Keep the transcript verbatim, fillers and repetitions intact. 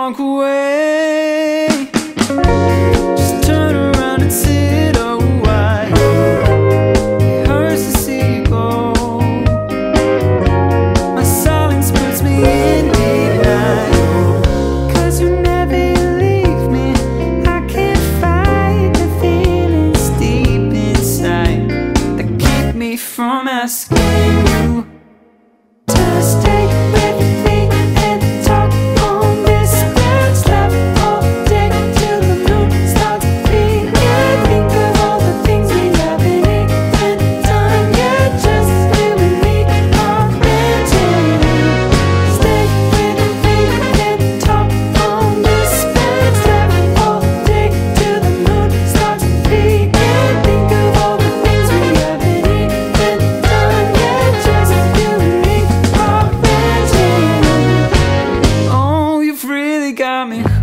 walk away. Just turn around and sit a while. It hurts to see you go. My silence puts me in denial, 'cause you never leave me. I can't fight the feelings deep inside that keep me from asking you to stay with me and talk on this man's love all day till the moon starts peeking. Think of all the things we haven't even done yet, just you and me are renting. Stay with me and talk on this man's love all day till the moon starts peeking. Think of all the things we haven't even done yet, just you and me are renting. Oh, you've really got me